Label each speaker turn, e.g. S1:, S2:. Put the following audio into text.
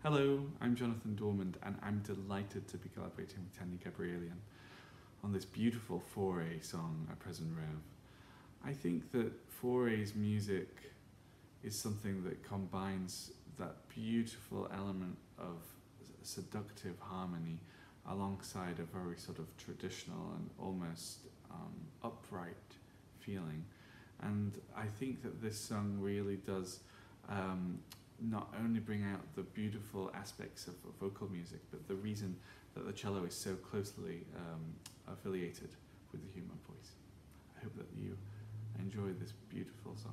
S1: Hello, I'm Jonathan Dormand, and I'm delighted to be collaborating with Tanya Gabrielian on this beautiful Foray song, A Present Rev. I think that Foray's music is something that combines that beautiful element of seductive harmony alongside a very sort of traditional and almost upright feeling. And I think that this song really does not only bring out the beautiful aspects of vocal music, but the reason that the cello is so closely affiliated with the human voice. I hope that you enjoy this beautiful song.